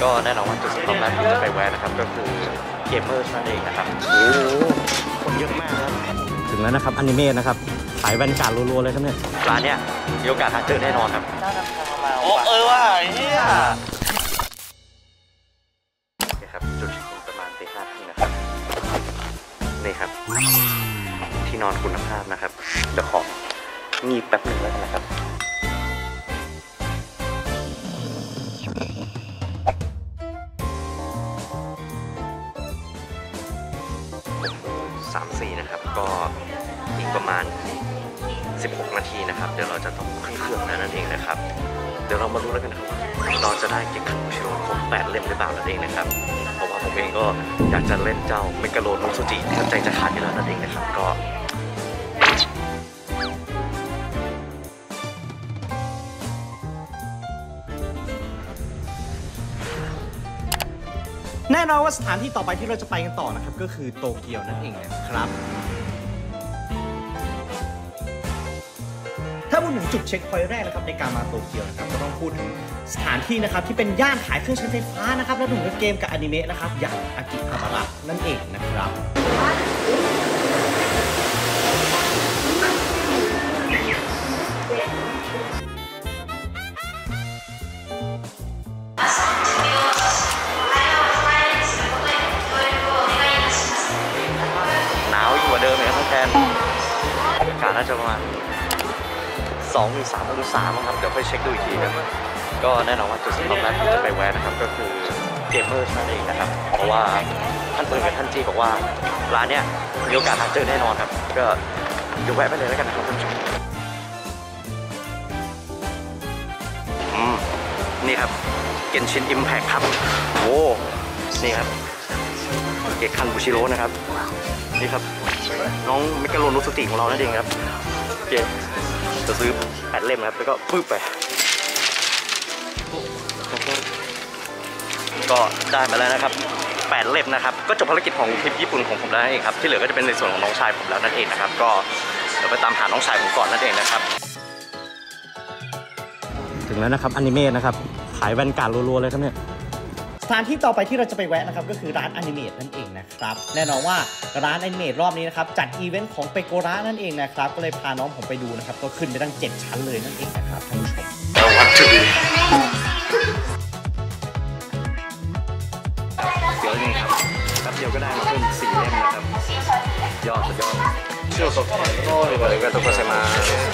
ก็แน่นอนว่าจุดสำคัญแรกที่จะไปแวะนะครับก็คือเกมเมอร์นั่นเองนะครับโอ้คนเยอะมากครับถึงแล้วนะครับอนิเมะนะครับขายแว่นการรัวๆเลยครับเนี่ยร้านเนี้ยมีโอกาสหาเจอแน่นอนครับเจ้านำทางมาโอ้ว่าเฮียนี่ครับจุดประมาณตี 5 ครึ่งนะครับนี่ครับที่นอนคุณภาพนะครับเดี๋ยวของีบแป๊บหนึ่งแล้วกันนะครับ3-4นะครับก็อีกประมาณ16 นาทีนะครับเดี๋ยวเราจะต้องขึ้นเครื่องแล้วนั่นเองนะครับเดี๋ยวเรามารู้แล้วกันนะครับว่าเราจะได้เก็บคันโชิโร่ครบ8 เล่มหรือเปล่านั่นเองนะครับเพราะว่าผมเองก็อยากจะเล่นเจ้าเมกาโลโนซูจิที่ใจจะขาดอยู่แล้วนั่นเองนะครับก็แน่นอนว่าสถานที่ต่อไปที่เราจะไปกันต่อนะครับก็คือโตเกียวนั่นเองนะครับถ้าพูดถึงจุดเช็คพอยต์แรกนะครับในการมาโตเกียวนะครับก็ต้องพูดถึงสถานที่นะครับที่เป็นย่านขายเครื่องใช้ไฟฟ้านะครับและรวมถึงเกมกับอนิเมะนะครับอย่างอากิฮาบาระนั่นเองนะครับเดิมเลยครับแทนอากาศน่าจะประมาณ2 หรือ 3 องศาครับเดี๋ยวค่อยเช็คดูอีกทีครับก็แน่นอนว่าจุดสำคัญแรกที่จะไปแวะนะครับก็คือเกมเมอร์นั่นเองนะครับเพราะว่าท่านปืนกับท่านจีบอกว่าร้านเนี้ยมีโอกาสหาเจอแน่นอนครับก็เดี๋ยวแวะไปเลยแล้วกันนะครับท่านผู้ชมนี่ครับเกนชินอิมแพคครับโอ้นี่ครับเกคันบูชิโร่นะครับนี่ครับน้องเมกาโลโนซูจิของเรานั่นเองครับโอเคจะซื้อ8 เล่มครับแล้วก็ปึ๊บไปก็ได้มาแล้วนะครับ8 เล่มนะครับก็จบภารกิจของทริปญี่ปุ่นของผมแล้วนั่นเองครับที่เหลือก็จะเป็นในส่วนของน้องชายผมแล้วนั่นเองนะครับก็เดี๋ยวไปตามหาน้องชายผมก่อนนั่นเองนะครับถึงแล้วนะครับอนิเมะนะครับขายแว่นการรัวๆเลยครับเนี่ยสถานที่ต่อไปที่เราจะไปแวะนะครับก็คือร้านอนิเมะนั่นเองนะครับแน่นอนว่าร้านอนิเมะรอบนี้นะครับจัดอีเวนต์ของเปโกระนั่นเองนะครับก็เลยพาน้องผมไปดูนะครับก็ขึ้นไปตั้ง7 ชั้นเลยนั่นเองนะครับท่านผู้ชมเดี๋ยวนี่ครับแป๊บเดียวก็ได้มาเพิ่ม4 เล่มนะครับยอดสุดยอดเชื่อสดโอ้ยอะไรก็ต้องมาใส่มา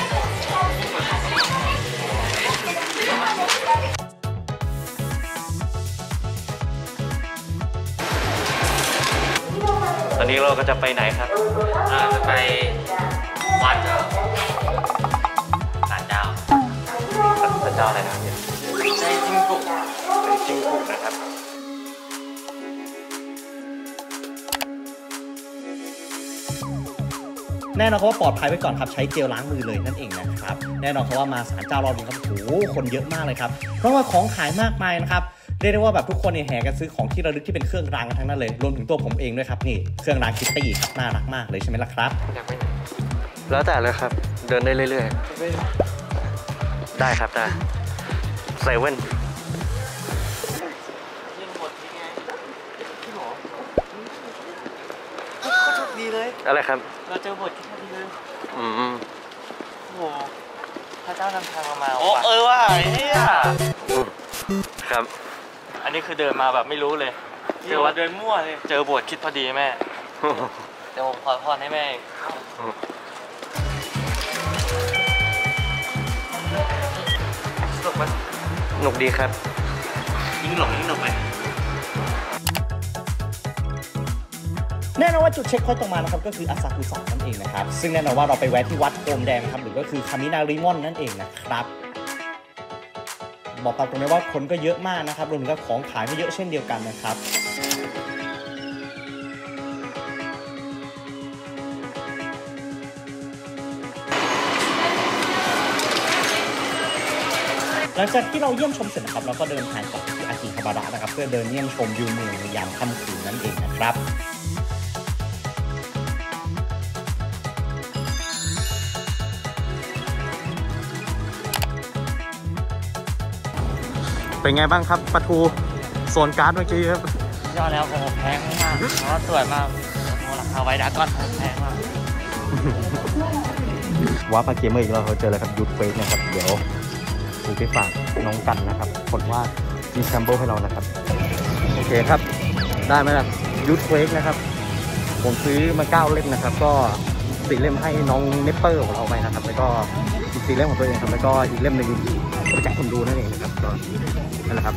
ตอนนี้เราก็จะไปไหนครับจะไปวัดศาลเจ้าอะไรนะครับเนี่ยใจจิงกุกนะครับแน่นอนว่าปลอดภัยไว้ก่อนครับใช้เจลล้างมือเลยนั่นเองนะครับแน่นอนว่ามาศาลเจ้ารอบนี้ครับโอ้โหคนเยอะมากเลยครับเพราะว่าของขายมากมายนะครับเรียกได้ว่าแบบทุกคนเนี่ยแห่กันซื้อของที่ระลึกที่เป็นเครื่องรางกันทั้งนั้นเลยรวมถึงตัวผมเองด้วยครับนี่เครื่องรางคิตตี้ครับน่ารักมากเลยใช่ไหมล่ะครับอยากไปไหนแล้วแต่เลยครับเดินได้เรื่อยๆได้ครับได้เซเว่นก็โชคดีเลยอะไรครับเราเจอบทที่พอดีเลยโอ้โหพระเจ้านำทางมาโอ้ว่าเฮียครับอันนี้คือเดินมาแบบไม่รู้เลยเจอว่าเดินมั่วเลยเจอบทคิดพอดีแม่เดี๋ยวผมขอพรให้แม่สนุกไหมสนุกดีครับยิ่งหลงยิ่งหนุกไหมแน่นอนว่าจุดเช็คพอยต์ตรงมานะครับก็คืออาซากุสะนั่นเองนะครับซึ่งแน่นอนว่าเราไปแวะที่วัดโคมแดงนะครับหรือก็คือคามินาริมอนนั่นเองนะครับบอกตามตรงนี้ว่าคนก็เยอะมากนะครับรวมถึงของขายก็เยอะเช่นเดียวกันนะครับหลังจากที่เราเยี่ยมชมเสร็จนะครับเราก็เดินทางกลับที่อากิฮาบาระนะครับเพื่อเดินเยี่ยมชมวิวเมืองในยามค่ำคืนนั่นเองนะครับเป็นไงบ้างครับปลาทูโซนการ์ดเมื่อกี้ครับยอดแล้วโอ้แพงมากเพราะว่าสวยมากโอ้ราคาไวดากอนแพงมากว้าปาเกมเมอร์อีกแล้วเขาเจอแล้วครับยูทเฟสนะครับเดี๋ยวดูไปฝากน้องกันนะครับผลว่ามีแซมเปิลให้เรานะครับโอเคครับได้ไหมล่ะยูทเฟสนะครับผมซื้อมา9 เล่มนะครับก็4 เล่มให้น้องเนปเปอร์ของเราไปนะครับแล้วก็อีก4 เล่มของตัวเองครับแล้วก็อีกเล่มหนึ่งประจักษ์คนดูนั่นเองนะครับก็นั่นแหละครับ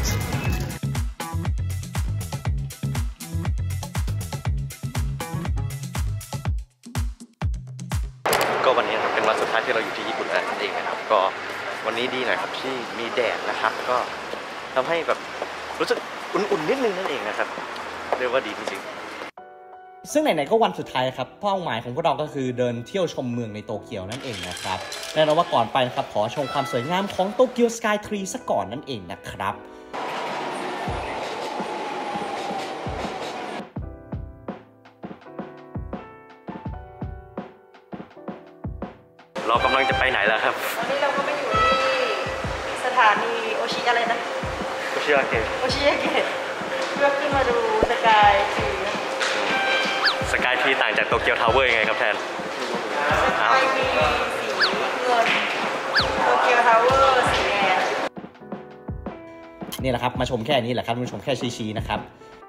ก็วันนี้ครับเป็นวันสุดท้ายที่เราอยู่ที่ญี่ปุ่นแล้วนั่นเองนะครับก็วันนี้ดีหน่อยครับที่มีแดดนะครับก็ทำให้แบบรู้สึกอุ่นๆนิดนึงนั่นเองนะครับเรียกว่าดีจริงๆซึ่งไหนๆก็วันสุดท้ายครับเป้าหมายของพวกเราก็คือเดินเที่ยวชมเมืองในโตเกียวนั่นเองนะครับแน่นอนว่าก่อนไปนะครับขอชมความสวยงามของโตเกียวสกายทรีซะก่อนนั่นเองนะครับเรากำลังจะไปไหนแล้วครับวันนี้เราก็มาอยู่ที่สถานีโอชิอะไรนะโอชิอาเกะโอชิยาเกะเพื่อขึ้นมาดูสกายทรีสกายทีต่างจากโตเกียวทาวเวอร์ยังไงครับแทนสกายมีสีเงินโตเกียวทาวเวอร์สีแดงนี่แหละครับมาชมแค่นี้แหละครับมาชมแค่ชี้ๆนะครับ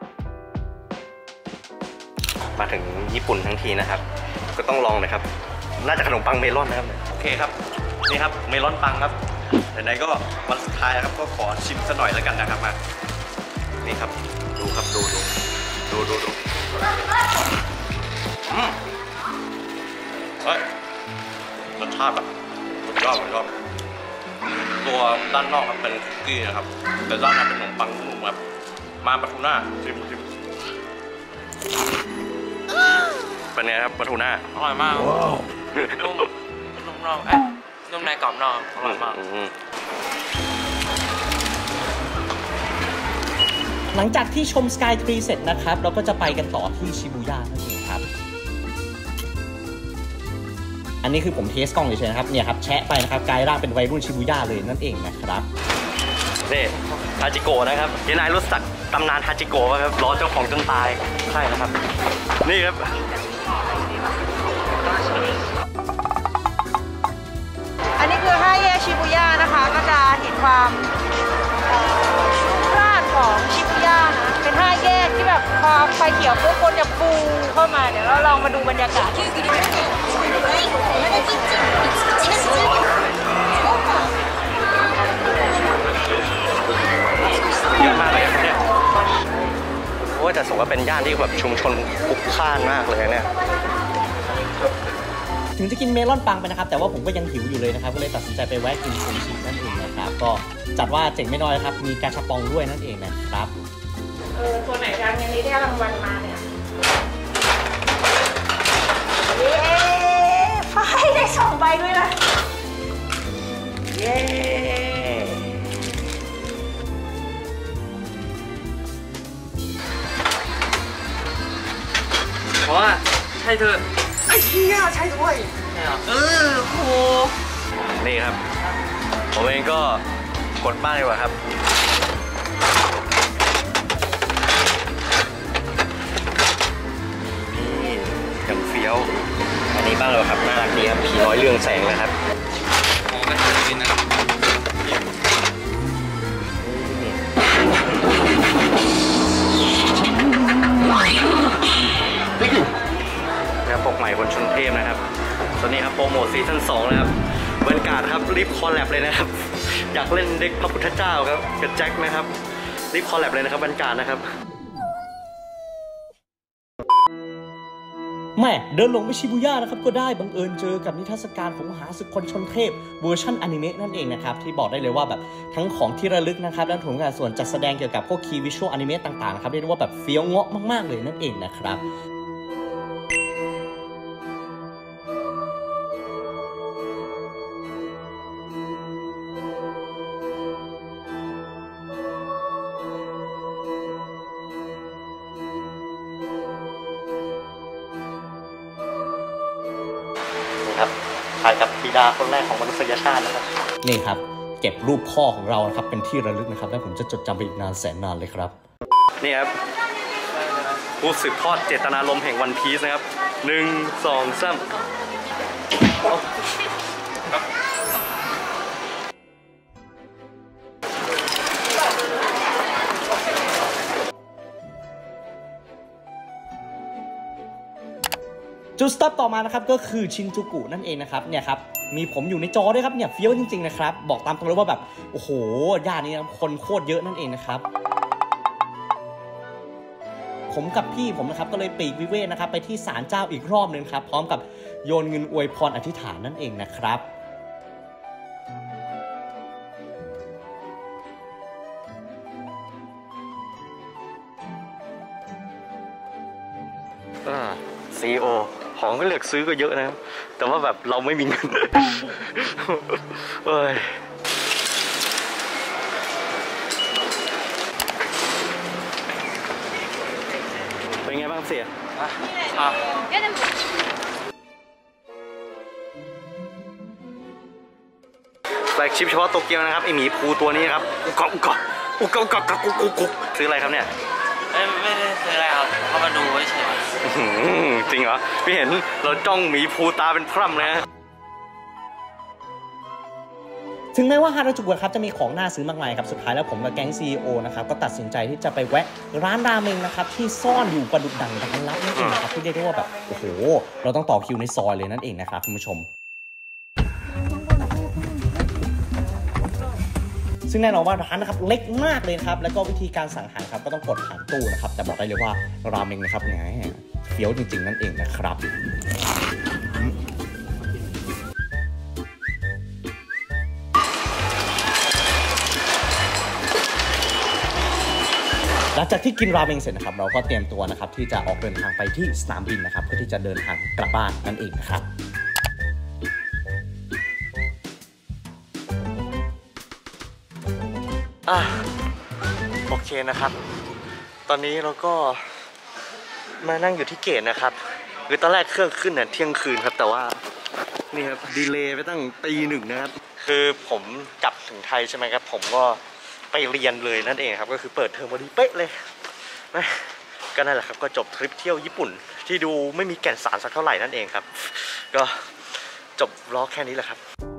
มาถึงญี่ปุ่นทั้งทีนะครับก็ต้องลองนะครับน่าจะขนมปังเมลอนนะครับโอเคครับนี่ครับเมลอนปังครับไหนๆก็วันสุดท้ายแล้วครับก็ขอชิมสักหน่อยแล้วกันนะครับมานี่ครับดูครับดูเฮ้ยรสชาติแบบสุดยอดตัวด้านนอกครับเป็นคุกกี้นะครับแต่ด้านในเป็นขนมปังนุ่มครับมาปลาทูน่าชิมเป็นไงครับปลาทูน่าอร่อยมากนุ่มนอกนุ่มในกรอบนอกอร่อยมากหลังจากที่ชมสกายทรีเสร็จนะครับเราก็จะไปกันต่อที่ชิบูย่านั่นเองครับอันนี้คือผมเทสกล้องเฉยๆนะครับเนี่ยครับแชะไปนะครับกลายร่างเป็นวัยรุ่นชิบูย่าเลยนั่นเองนะครับนี่ฮาจิโกะนะครับยังนายรู้จักตำนานฮาจิโกะป่ะครับล้อเจ้าของจนตายใช่นะครับนี่ครับอันนี้คือ5 แยกชิบูย่านะคะก็จะเห็นความพลาดของชิบูย่านะเป็น5 แยกที่แบบพอไฟเขียวปุ๊บคนจะปูเข้ามาเดี๋ยวเราลองมาดูบรรยากาศเยอะมากเลยครับเนี่ยโอ้แต่สมว่าเป็นย่านที่แบบชุมชนพลุกพล่านมากเลยเนี่ยถึงจะกินเมลอนปังไปนะครับแต่ว่าผมก็ยังหิวอยู่เลยนะครับก็เลยตัดสินใจไปแวะกินซูชินั่นเองนะครับก็จัดว่าเจ๋งไม่น้อยครับมีกาชาปองด้วยนั่นเองนะครับตัวไหนดังอย่างนี้ได้รางวัลมาเนี่ยเย้ไฟได้2 ใบด้วยนะเย้เพราะว่าใช่เธอไอ้เหี้ยใช่ด้วยโหนี่ครับผมเองก็กดบ้านดีกว่าครับนี่อย่างเฟี้ยวอันนี้บ้างเลยครับน่ารักดีครับผีน้อยเรื่องแสงนะครับผมก็จะกินนะครับปกใหม่บนชนเทพนะครับตอนนี้ครับโปรโมทซีซั่น2นะครับบรรยากาศครับรีบคอลแลบเลยนะครับอยากเล่นเด็กพระพุทธเจ้าครับกับแจ็คนะครับรีบคอลแลบเลยนะครับบรรยากาศนะครับแม่เดินลงไปชิบูย่านะครับก็ได้บังเอิญเจอกับนิทรรศการของมหาศึกคนชนเทพเวอร์ชันอนิเมะนั่นเองนะครับที่บอกได้เลยว่าแบบทั้งของที่ระลึกนะครับและถุงกระส่วนจัดแสดงเกี่ยวกับพวกคีย์วิชวลอนิเมะต่างๆนะครับเรียกได้ว่าแบบเฟี้ยวเงาะมากๆเลยนั่นเองนะครับครับถ่ายกับบิดาคนแรกของมนุษยชาตินะครับนี่ครับเก็บรูปพ่อของเรานะครับเป็นที่ระลึกนะครับและผมจะจดจำไปอีกนานแสนนานเลยครับนี่ครับผู้สืบทอดเจตนารมณ์แห่งวันพีซนะครับ1 2 3จุดสต็อปต่อมานะครับก็คือชินจูกุนั่นเองนะครับเนี่ยครับมีผมอยู่ในจอด้วยครับเนี่ยเฟี้ยวจริงๆนะครับบอกตามตรงเลยว่าแบบโอ้โหย่านนี้นะคนโคตรเยอะนั่นเองนะครับผมกับพี่ผมนะครับก็เลยปลีกวิเวกนะครับไปที่ศาลเจ้าอีกรอบนึงครับพร้อมกับโยนเงินอวยพรอธิษฐานนั่นเองนะครับCEO ของก็เลือกซื้อก็เยอะนะแต่ว่าแบบเราไม่มีเงินเอ้ยเป็นไงบ้างเสียแฟลกชิพเฉพาะโตเกียวนะครับไอหมีภูตัวนี้ครับอุกกุกซื้ออะไรครับเนี่ยไม่ได้ซื้ออะไรครับเขามาดูเฉยจริงเหรอพี่เห็นเราจ้องหมีภูตาเป็นพร่ำเลยนะถึงแม้ว่าฮาราจูกุครับจะมีของน่าซื้อมากมายครับสุดท้ายแล้วผมกับแก๊ง CEO นะครับก็ตัดสินใจที่จะไปแวะร้านราเมงนะครับที่ซ่อนอยู่ประดุจดั่งร้านลับนั่นเองนะครับที่เรียกได้ว่าแบบโอ้โหเราต้องต่อคิวในซอยเลยนั่นเองนะครับคุณผู้ชมซึ่งแน่นอนว่าร้านนะครับเล็กมากเลยครับแล้วก็วิธีการสั่งอาหารครับก็ต้องกดผ่านตู้นะครับแต่บอกได้เลยว่าราเมงนะครับไงเฟี้ยวจริงๆนั่นเองนะครับหลังจากที่กินราเมงเสร็จนะครับเราก็เตรียมตัวนะครับที่จะออกเดินทางไปที่สนามบินนะครับเพื่อที่จะเดินทางกลับบ้านนั่นเองนะครับโอเคนะครับตอนนี้เราก็มานั่งอยู่ที่เกตนะครับคือตอนแรกเครื่องขึ้นเนี่ยเที่ยงคืนครับแต่ว่านี่ครับดีเลย์ไปตั้งตี 1นะครับคือผมกลับถึงไทยใช่ไหมครับผมก็ไปเรียนเลยนั่นเองครับก็คือเปิดเทอมพอดีเป๊ะเลยก็นั่นแหละครับก็จบทริปเที่ยวญี่ปุ่นที่ดูไม่มีแก่นสารสักเท่าไหร่นั่นเองครับก็จบล็อกแค่นี้แหละครับ